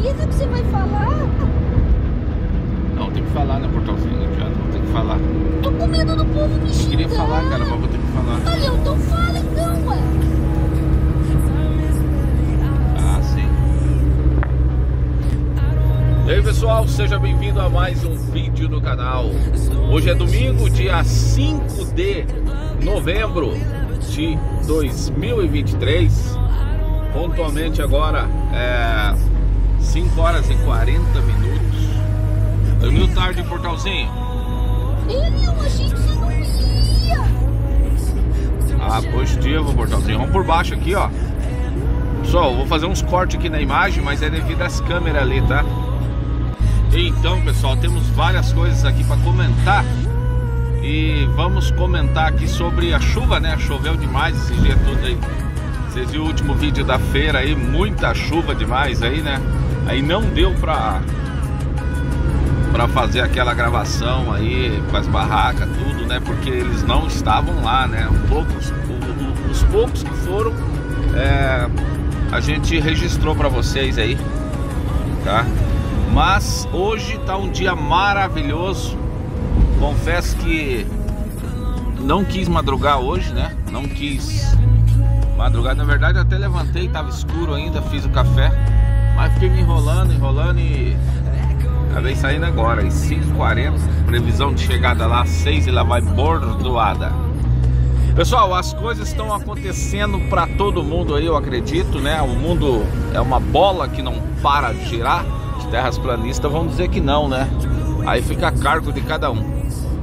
camisa que você vai falar? Não, tem que falar, né, Portalzinho? Não adianta, vou ter que falar. Tô com medo do povo me xingar. Eu queria falar, cara, mas vou ter que falar. Olha, então fala então, ué. Ah, sim. E aí, pessoal, seja bem-vindo a mais um vídeo no canal. Hoje é domingo, dia 5 de novembro de 2023. Pontualmente agora 5 horas e 40 minutos. Dormiu tarde, Portalzinho? Eu achei que você não ia. Ah, positivo, Portalzinho. Vamos por baixo aqui, ó. Pessoal, vou fazer uns cortes aqui na imagem, mas é devido às câmeras ali, tá? Então, pessoal, temos várias coisas aqui para comentar. E vamos comentar aqui sobre a chuva, né? Choveu demais esse dia todo aí. Vocês viram o último vídeo da feira aí, muita chuva demais aí, né? Aí não deu pra fazer aquela gravação aí com as barracas, tudo, né? Porque eles não estavam lá, né? Os poucos que foram, a gente registrou pra vocês aí, tá? Mas hoje tá um dia maravilhoso. Confesso que não quis madrugar hoje, né? Não quis madrugar. Na verdade, eu até levantei, tava escuro ainda, fiz o café. Mas fiquei me enrolando e acabei saindo agora, às 5h40. Previsão de chegada lá às 6 e lá vai bordoada. Pessoal, as coisas estão acontecendo para todo mundo aí, eu acredito, né? O mundo é uma bola que não para de girar. Os terraplanistas vão dizer que não, né? Aí fica a cargo de cada um.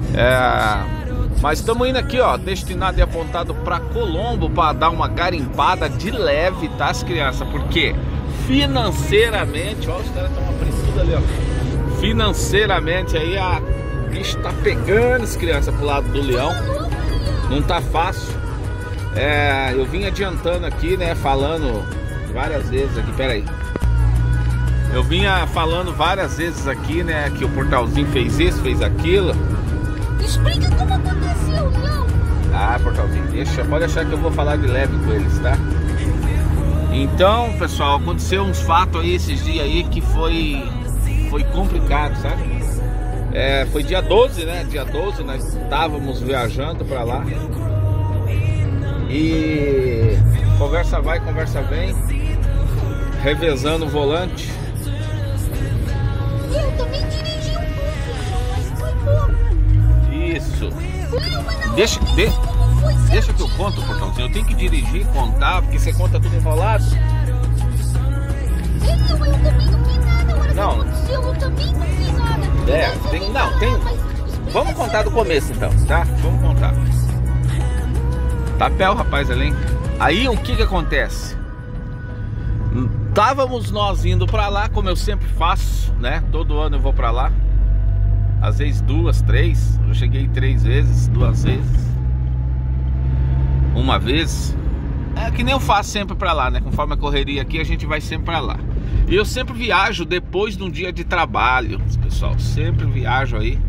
Mas estamos indo aqui, ó, destinado e apontado para Colombo para dar uma garimpada de leve, tá, as crianças? Porque financeiramente, ó, os caras estão abrindo tudo ali, ó. Financeiramente aí a bicho tá pegando as crianças pro lado do leão. Não tá fácil. Eu vim adiantando aqui, né, falando várias vezes aqui, peraí. Eu vinha falando várias vezes aqui, né, que o Portalzinho fez isso, fez aquilo. Explica como aconteceu, não. Ah, Portalzinho, pode deixar que eu vou falar de leve com eles, tá? Então, pessoal, aconteceu uns fatos aí esses dias aí que foi complicado, sabe? Foi dia 12, né? Dia 12 nós estávamos viajando pra lá. E conversa vai, conversa vem, revezando o volante. Eu também dirigi um pouco, mas foi pouco. Isso. Não, Deixa que eu conto, Portalzinho. Eu tenho que dirigir e contar, porque você conta tudo enrolado. Eu também não fiz nada. Agora Não. que aconteceu, eu também não fiz nada. Vamos contar do começo então, tá? Vamos contar. Tá pé o rapaz ali, hein? Aí o que acontece? Estávamos nós indo pra lá, como eu sempre faço, né? Todo ano eu vou pra lá. Às vezes 2, 3. Eu cheguei 3 vezes, 2 vezes. Uma vez. É que nem eu faço sempre pra lá, né? Conforme a correria aqui, a gente vai sempre pra lá. E eu sempre viajo depois de um dia de trabalho, pessoal. Sempre viajo aí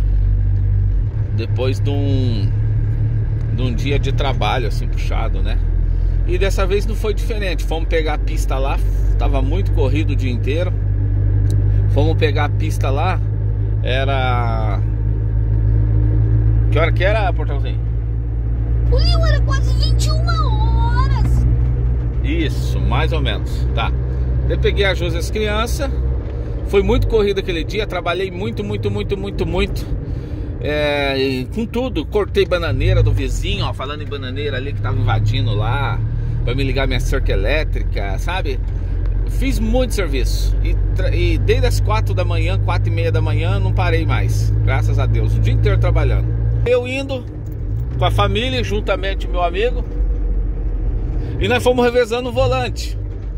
depois de um dia de trabalho, assim, puxado, né? E dessa vez não foi diferente. Fomos pegar a pista lá. Tava muito corrido o dia inteiro. Fomos pegar a pista lá. Era... Que hora que era, Portalzinho? O Leão era quase 21 horas. Isso, mais ou menos, tá. Eu peguei a Josi e as crianças. Foi muito corrido aquele dia. Trabalhei muito. Com tudo. Cortei bananeira do vizinho, ó. Falando em bananeira ali que tava invadindo lá, pra me ligar minha cerca elétrica, sabe? Fiz muito serviço. E desde as 4 da manhã, 4h30 da manhã, não parei mais. Graças a Deus, o dia inteiro trabalhando. Eu indo com a família, juntamente meu amigo. E nós fomos revezando o volante.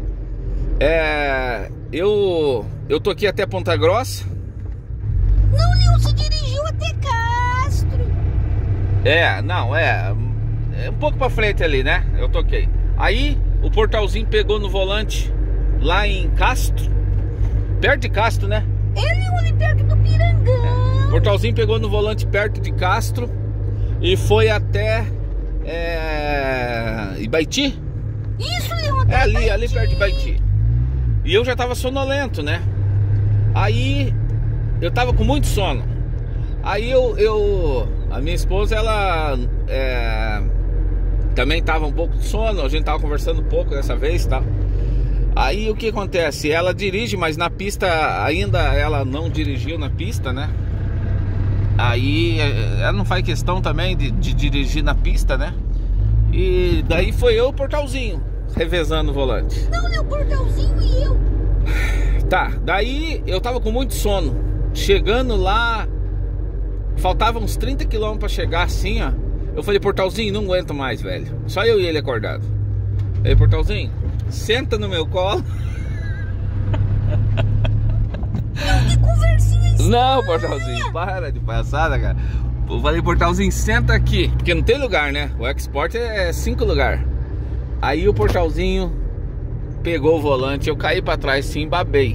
Eu tô aqui até Ponta Grossa. Não, Leão, você dirigiu até Castro. É um pouco pra frente ali, né? Eu toquei. Aí o Portalzinho pegou no volante lá em Castro. Perto de Castro, né? Leão, ali perto do Pirangão. O Portalzinho pegou no volante perto de Castro e foi até Ibaiti. Isso, Leão, até ali perto de Ibaiti. E eu já tava sonolento, né? Aí eu tava com muito sono. Aí a minha esposa, ela também tava um pouco de sono. A gente tava conversando um pouco dessa vez, tá? Aí o que acontece? Ela dirige, mas na pista ainda ela não dirigiu na pista, né? Aí ela não faz questão também de dirigir na pista, né? E daí foi eu e o Portalzinho revezando o volante. Não, o Portalzinho e eu. Tá, daí eu tava com muito sono. Chegando lá, faltava uns 30 km pra chegar assim, ó. Eu falei, Portalzinho, não aguento mais, velho. Só eu e ele acordado. Aí, Portalzinho, senta no meu colo. Não, que conversinha estranha. Não, Portalzinho, para de palhaçada, cara. Eu falei, Portalzinho, senta aqui. Porque não tem lugar, né? O Export é 5 lugares. Aí o Portalzinho pegou o volante, eu caí pra trás sim, babei.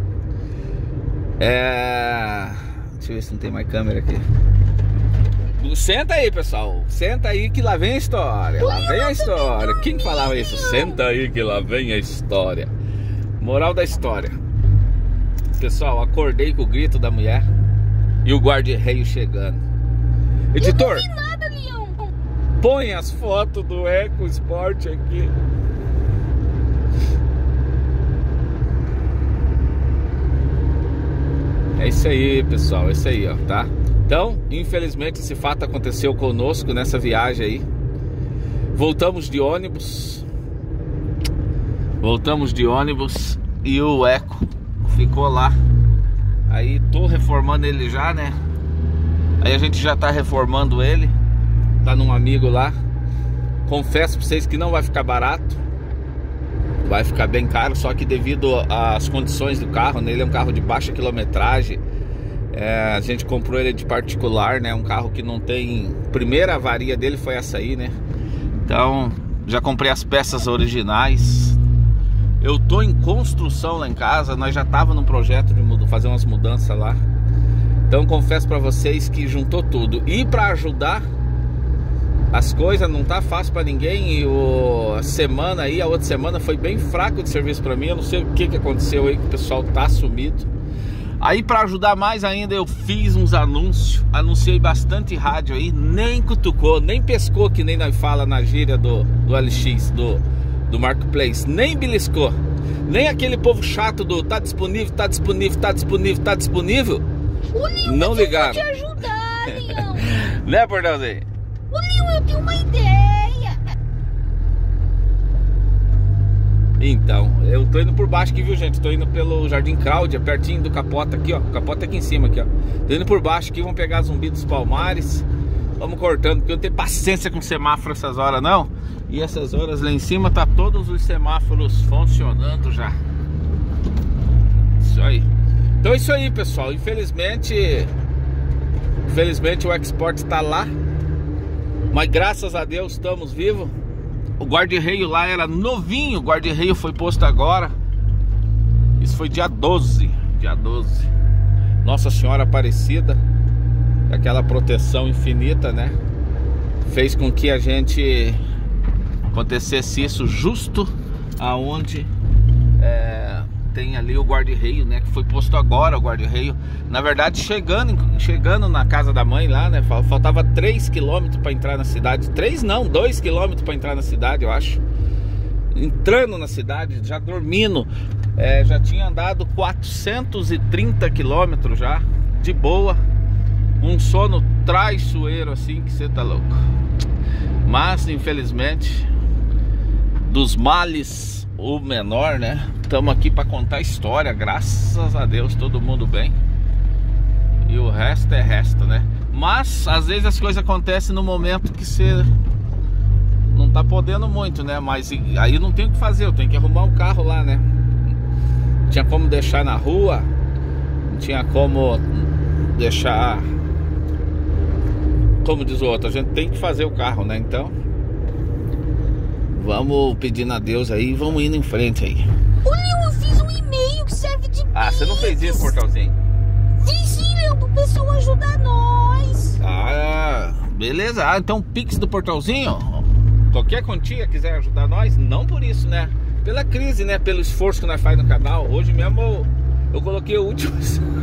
Deixa eu ver se não tem mais câmera aqui. Senta aí, pessoal. Senta aí que lá vem a história. Lá vem a história. Quem falava isso? Senta aí que lá vem a história. Moral da história. Pessoal, acordei com o grito da mulher e o guarda-reio chegando. Editor, eu não vi nada, Leão. põe as fotos do EcoSport aqui. É isso aí, pessoal, é isso aí, ó, tá? Então, infelizmente esse fato aconteceu conosco nessa viagem aí. Voltamos de ônibus e o Eco ficou lá. Aí tô reformando ele já, né? Aí a gente já tá reformando ele. Tá num amigo lá. Confesso pra vocês que não vai ficar barato. Vai ficar bem caro, só que devido às condições do carro, né? Ele é um carro de baixa quilometragem. A gente comprou ele de particular, né? Um carro que não tem... Primeira avaria dele foi essa aí, né? Então, já comprei as peças originais. Eu tô em construção lá em casa. Nós já tava num projeto de fazer umas mudanças lá. Então, confesso pra vocês que juntou tudo. E pra ajudar... As coisas não tá fácil pra ninguém. E a outra semana foi bem fraco de serviço pra mim. Eu não sei o que aconteceu aí, que o pessoal tá sumido. Aí pra ajudar mais ainda, eu fiz uns anúncios. Anunciei bastante rádio aí. Nem cutucou, nem pescou, que nem nós fala na gíria do LX, do Marketplace. Nem beliscou. Nem aquele povo chato do tá disponível, tá disponível, tá disponível, tá disponível. O Leão, não ligaram. Eu vou te ajudar, Leão. Né, Portalzinho? Ô, Leão, eu tenho uma ideia. Então, eu tô indo por baixo aqui, viu, gente? Tô indo pelo Jardim Cláudia, pertinho do Capota aqui, ó. O Capota aqui em cima, aqui, ó. Tô indo por baixo aqui, vamos pegar Zumbi dos Palmares. Vamos cortando, porque eu não tenho paciência com semáforo essas horas, não. E essas horas lá em cima tá todos os semáforos funcionando já. Isso aí. Então é isso aí, pessoal. Infelizmente o Export tá lá. Mas graças a Deus estamos vivos. O guarda-reio lá era novinho. O guarda-reio foi posto agora. Isso foi dia 12. Dia 12. Nossa Senhora Aparecida, aquela proteção infinita, né? Fez com que a gente acontecesse isso justo aonde tem ali o guarda-reio, né? Que foi posto agora o guarda-reio. Na verdade, chegando na casa da mãe lá, né? Faltava 3 km para entrar na cidade. 3 não, 2 km para entrar na cidade, eu acho. Entrando na cidade, já dormindo. Já tinha andado 430 km já, de boa. Um sono traiçoeiro assim, que você tá louco. Mas, infelizmente, dos males o menor, né? Estamos aqui para contar a história. Graças a Deus, todo mundo bem. E o resto é resto, né? Mas às vezes as coisas acontecem no momento que você não tá podendo muito, né? Mas aí não tem o que fazer, eu tenho que arrumar o carro lá, né? Não tinha como deixar na rua, não tinha como deixar, como diz o outro, a gente tem que fazer o carro, né? Então vamos pedindo a Deus aí e vamos indo em frente aí. Ô, Leão, eu fiz um e-mail que serve de Ah, você não fez isso, Portalzinho? Fiz sim, Leão, pro pessoal ajudar nós. Ah, beleza. Então Pix do Portalzinho, qualquer quantia quiser ajudar nós, não por isso, né? pela crise, né? Pelo esforço que nós faz no canal. Hoje mesmo eu coloquei o último.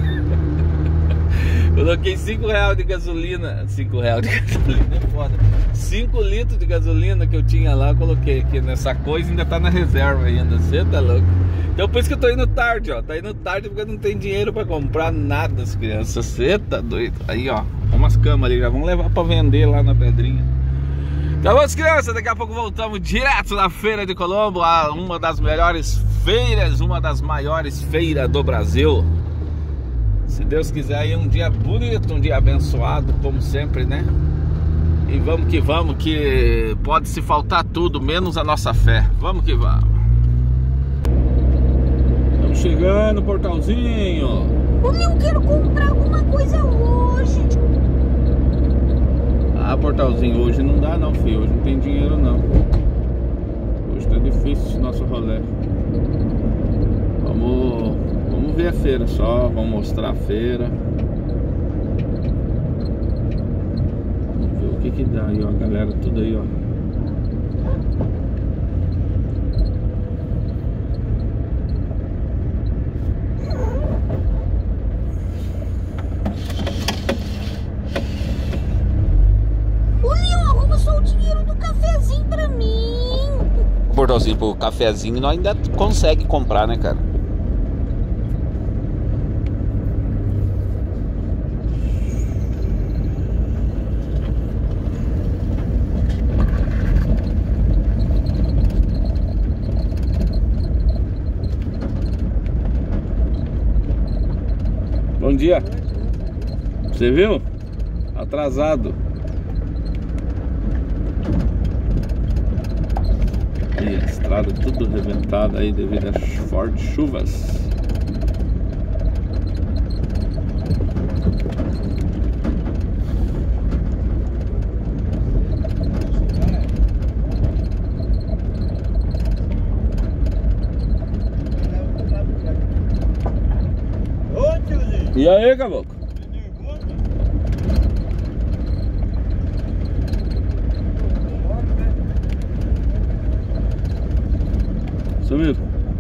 Coloquei 5 reais de gasolina. 5 reais de gasolina é foda. 5 litros de gasolina que eu tinha lá, eu coloquei aqui nessa coisa, ainda tá na reserva ainda. Você tá louco? Então por isso que eu tô indo tarde, ó. Tá indo tarde porque não tem dinheiro pra comprar nada, as crianças. Você tá doido? Aí, ó, umas camas ali, já vamos levar pra vender lá na Pedrinha. Tá bom, crianças? Daqui a pouco voltamos direto da Feira de Colombo, uma das melhores feiras, uma das maiores feiras do Brasil. Se Deus quiser, aí um dia bonito, um dia abençoado, como sempre, né? E vamos, que pode se faltar tudo, menos a nossa fé. Vamos que vamos. Estamos chegando, portalzinho. Eu quero comprar alguma coisa hoje. Ah, portalzinho, hoje não dá não, filho. Hoje não tem dinheiro não. Hoje tá difícil esse nosso rolê. Vamos ver a feira só, vamos mostrar a feira. Vamos ver o que dá aí, ó, a galera tudo aí, ó. Portalzinho, pro cafezinho nós ainda consegue comprar, né, cara? Bom dia. Você viu? Atrasado. E a estrada tudo arrebentada aí devido às fortes chuvas. E aí, caboclo? Sumiu.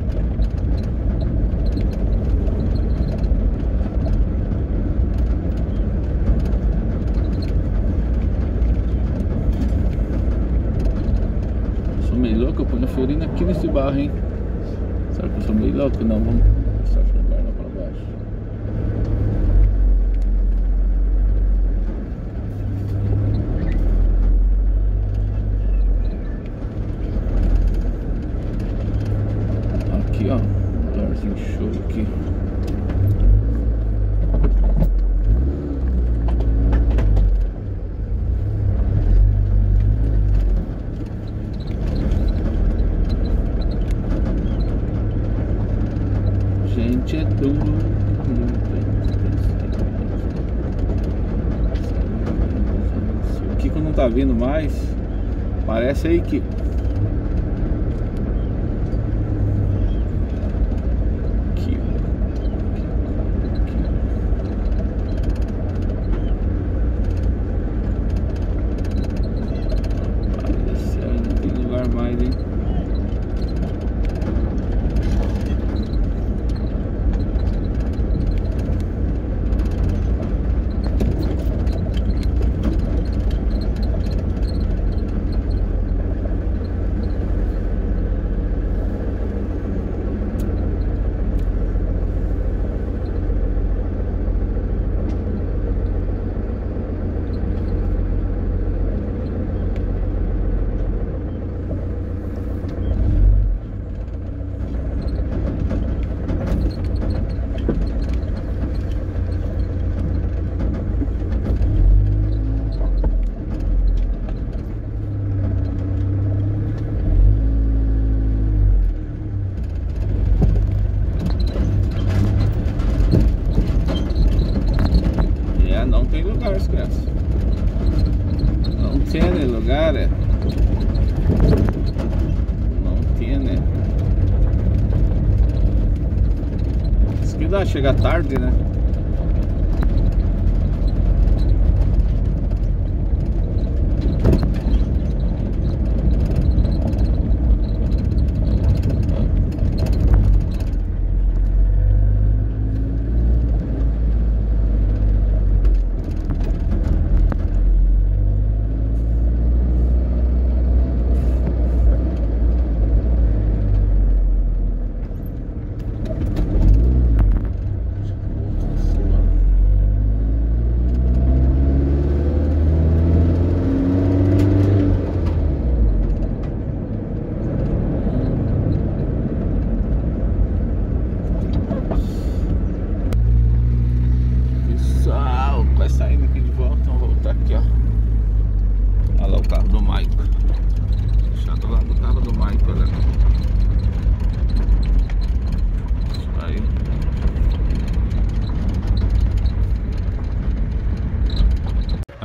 Sou meio louco, eu ponho a feirinha aqui nesse barro, hein? Será que eu sou meio louco? Não, vamos passar a perna pra baixo. Aqui, ó, lugarzinho show aqui. Gente, é duro. O Kiko não tá vindo mais. Parece aí, Kiko. Mais, hein? Não tem lugar, crianças. Não tem lugar, é. Não tem, né? Isso que dá, chega tarde, né?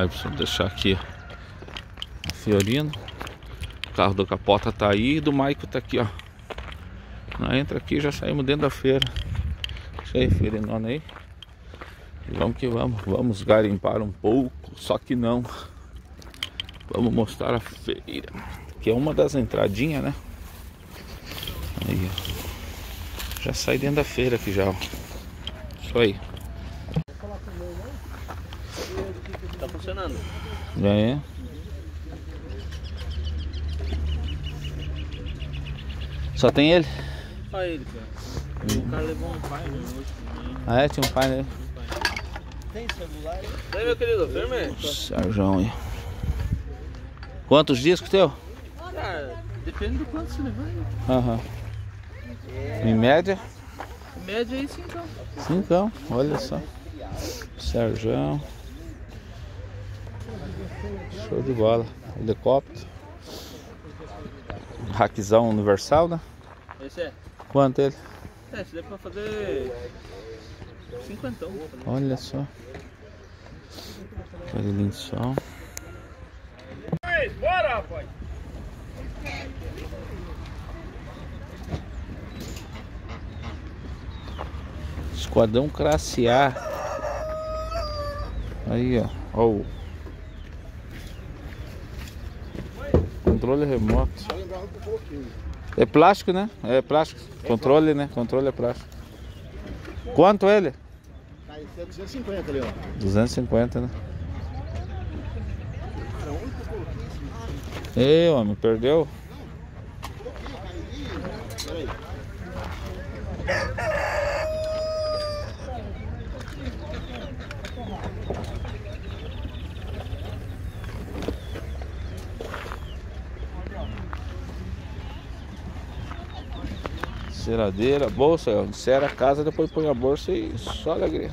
Aí preciso deixar aqui Fiorino. O carro do Capota tá aí e do Maico tá aqui, ó. Nós entra aqui e já saímos dentro da feira. Deixa aí, Fiorinona aí. Vamos que vamos. Vamos garimpar um pouco, só que não. Vamos mostrar a feira, que é uma das entradinhas, né? Aí, ó. Já sai dentro da feira aqui já, ó. Isso aí. Tá funcionando. Já é. Só tem ele? Só ele, cara. O cara levou um pai hoje também. Ah é? Tinha um pai nele. Tem celular aí? Aí, meu querido, firme? Sérgio aí. Quantos discos teu? Cara, depende do quanto você levar aí. Aham. Em média? Em média aí, 5. 5, olha só. Sérgio. Show de bola. Helicóptero. Rackzão universal, né? Esse é? Quanto ele? Esse dá pra fazer 50. Olha só. Aquele linção. Bora, rapaz! Esquadrão Classe A. Aí, ó. Ó o controle remoto. É plástico, né? É plástico. Controle, né? Controle é plástico. Quanto ele? Tá, esse é 250 ali, ó. 250, né? Ei, homem, perdeu? Ceradeira, bolsa, ó. Cera a casa, depois põe a bolsa e só alegria.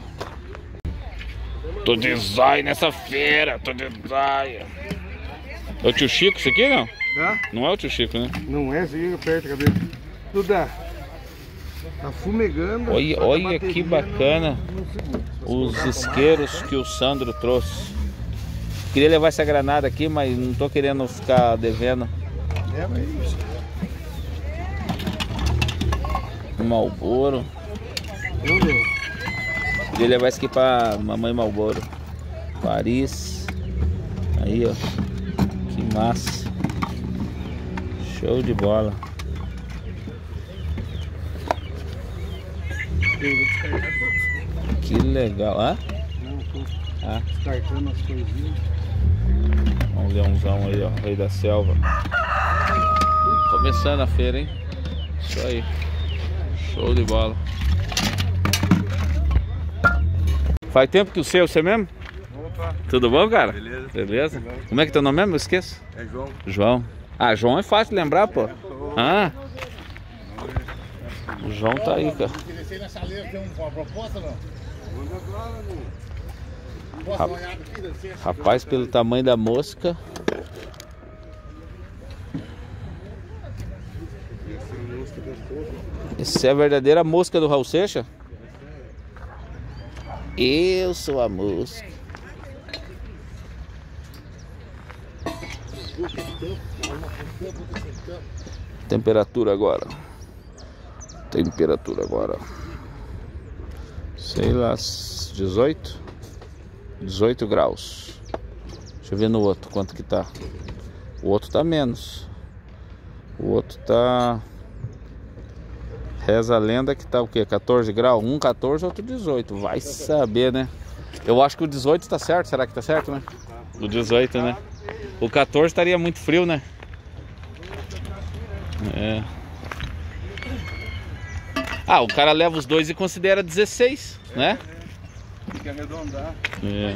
Tô design nessa feira, tô design. É o tio Chico isso aqui, não? Hã? Não é o tio Chico, né? Não é, você perto a cabeça. Duda, tá fumegando. Olha que bacana os isqueiros que o Sandro trouxe. Queria levar essa granada aqui, mas não tô querendo ficar devendo. É, mas... Um Marlboro. Queria levar isso aqui pra mamãe Marlboro. Paris. Aí, ó. Que massa. Show de bola. Que legal. Hã? Ah. Descartando as coisinhas. Olha um leãozão aí, ó. Rei da selva. Começando a feira, hein? Isso aí. Show de bola. Faz tempo que o seu, você mesmo? Opa. Tudo bom, cara? Beleza. Beleza? Tudo bom. Como é que é teu nome mesmo? Eu esqueço. É João. João. Ah, João é fácil de lembrar, pô. Ah. O João tá aí, cara. Você na chaleira tem uma proposta, não? Posso dar uma olhada aqui? Rapaz, pelo tamanho da mosca. Essa é a verdadeira mosca do Raul Seixas? Eu sou a mosca. Temperatura agora. Temperatura agora. Sei lá, 18 graus. Deixa eu ver no outro quanto que tá. O outro tá menos. O outro tá... Reza a lenda que tá o quê? 14 graus? Um 14, outro 18. Vai saber, né? Eu acho que o 18 tá certo. Será que tá certo, né? O 18, né? O 14 estaria muito frio, né? É. Ah, o cara leva os dois e considera 16, né? Tem que arredondar. É.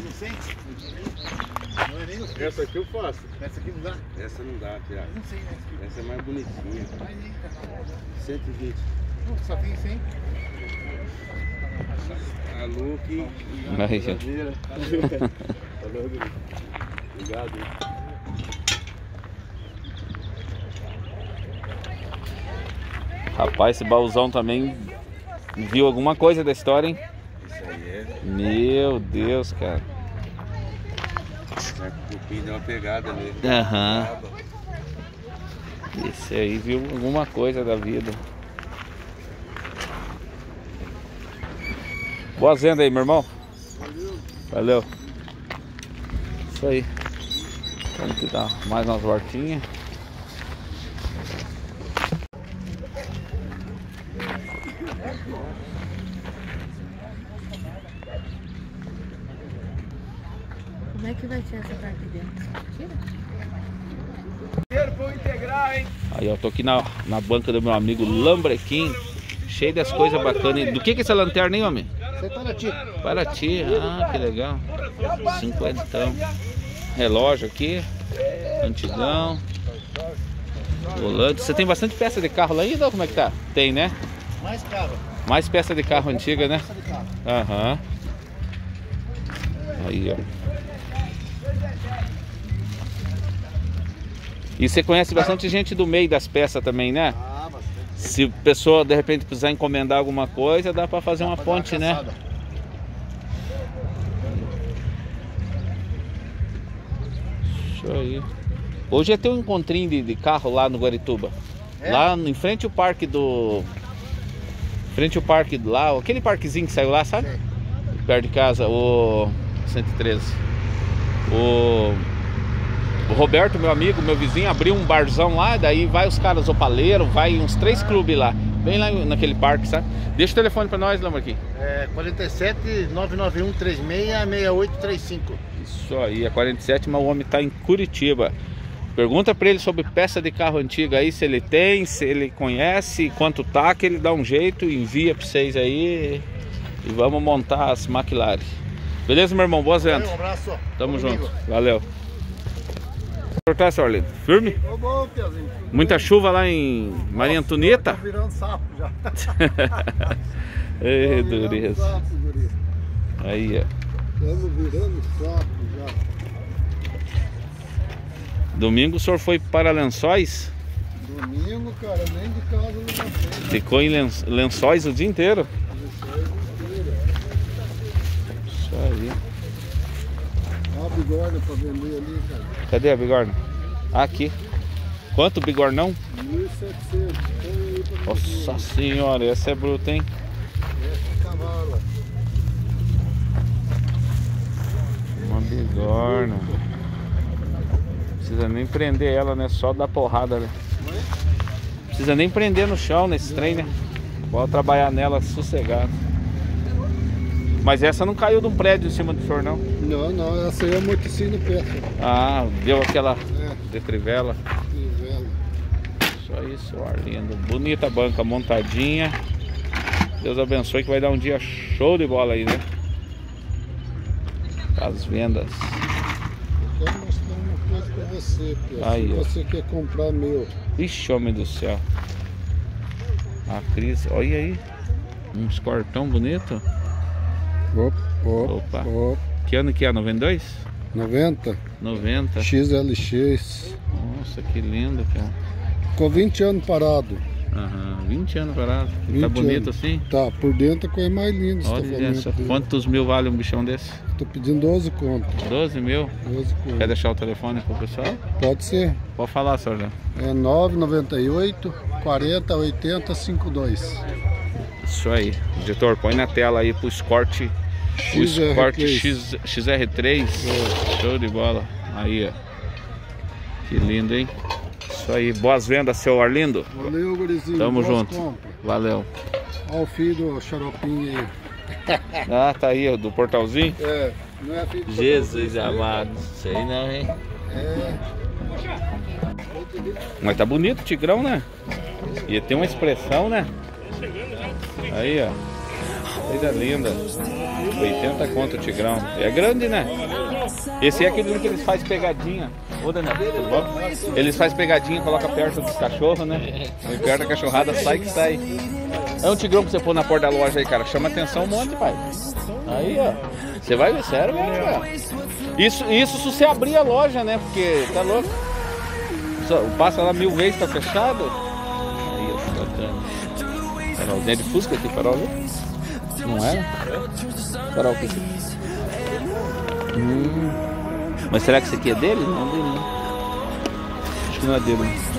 Essa aqui eu faço. Essa aqui não dá? Essa não dá, Thiago. Essa é mais bonitinha. 120. Só tem 100? A Luke e a verdadeira. Obrigado. Rapaz, esse baúzão também viu alguma coisa da história, hein? Isso aí é. Meu Deus, cara. O cupim deu uma pegada nele. Aham. Esse aí viu alguma coisa da vida. Boas vendas aí, meu irmão. Valeu. Isso aí. Vamos que dar mais umas voltinhas. Como é que vai ser essa parte dentro? Tira. Aí eu tô aqui na banca do meu amigo Lambrequim, cheio das coisas bacanas. Do que é essa lanterna, hein, homem? Você tá na tia? Paraty, ah, que legal. 50. Relógio aqui, antigão. Volante. Você tem bastante peça de carro lá ainda ou como é que tá? Tem, né? Mais caro. Mais peça de carro antiga, né? Peça de carro. Aham. Aí, ó. E você conhece bastante gente do meio das peças também, né? Ah, bastante. Se a pessoa de repente precisar encomendar alguma coisa, dá pra fazer uma ponte, né? Isso aí. Hoje ia ter um encontrinho de carro lá no Guarituba. É? Lá em frente ao parque do... Frente ao parque lá, aquele parquezinho que saiu lá, sabe? Sim. Perto de casa, o 113. O Roberto, meu amigo, meu vizinho, abriu um barzão lá, daí vai os caras opaleiros, vai uns 3 clubes lá, bem lá naquele parque, sabe? Deixa o telefone pra nós, Lamborghini. É 47 991 36 6835. Isso aí, é 47, mas o homem tá em Curitiba. Pergunta pra ele sobre peça de carro antiga aí, se ele tem, se ele conhece, quanto tá, que ele dá um jeito, envia pra vocês aí e vamos montar as McLaren. Beleza, meu irmão? Boas vendas. Um abraço. Tamo Comigo. junto. Valeu. Cortar, senhor Lindo. Firme? Tô bom, Piazinho. Muita chuva lá em Maria Antonieta? Tô virando sapo já. Ei, Tô virando dureza. sapo, guri. Aí, ó. Estamos virando sapo já. Domingo o senhor foi para Lençóis? Domingo, cara, nem de casa não passei. Ficou em Lençóis o dia inteiro? Isso aí. Olha a bigorna pra vender ali, cara. Cadê a bigorna? Aqui. Quanto bigornão? 1.700. Nossa senhora, essa é bruta, hein? Essa cavalo. Uma bigorna. Não precisa nem prender ela, né? Só dar porrada, né? Não precisa nem prender no chão nesse trem, né? Pode trabalhar nela sossegado. Mas essa não caiu de um prédio em cima do senhor, não? Não, não, essa aí é amortecida peça. Ah, deu aquela É, de trivela. trivela. Isso aí, senhor lindo. Bonita banca montadinha. Deus abençoe que vai dar um dia show de bola aí, né? As vendas. Eu quero mostrar uma coisa pra você, Pia. Aí, Se ó. você quer comprar meu. Ixi, homem do céu. A Cris, olha aí. Um escortão bonito. Opa. Que ano que é? 92? 90? 90. XLX. Nossa, que lindo, cara. Ficou 20 anos parado. Aham, 20 anos parado. 20 Tá bonito anos. assim? Tá, por dentro a coisa mais linda. Olha essa. Quantos mil vale um bichão desse? Tô pedindo 12 conto. 12 mil? 12 conto. Quer deixar o telefone pro pessoal? Pode ser. Pode falar, senhor Léo. É 998 40 80 52. Isso aí. Editor, põe na tela aí pro Escort. O Escort XR3. Show de bola. Aí, ó. Que lindo, hein? Isso aí. Boas vendas, seu Arlindo. Valeu, gurizinho. Tamo Boas junto. compras. Valeu. Olha o filho do xaropinho aí. Ah, tá aí, ó, do portalzinho. É, não é filho do Jesus xaropinho. amado. Sei não, hein? É. Mas tá bonito o Tigrão, né? E tem uma expressão, né? Aí, ó. Coisa linda. 80 conto o Tigrão. É grande, né? Esse é aquele que eles fazem pegadinha. Ô, Daniel, tudo bom? Eles fazem pegadinha, coloca perto dos cachorros, né? E perto da cachorrada sai que sai. É um Tigrão pra você pôr na porta da loja aí, cara. Chama atenção um monte, pai. Aí, ó. Você vai ver, sério, cara. Isso se você abrir a loja, né? Porque tá louco. Passa lá 1000 vezes, tá fechado. Aí, ó, bacana. Farolzinha de Fusca aqui, farol, viu? Não é? Farol aqui. Mas será que esse aqui é dele? Não, dele não. Acho que não é dele.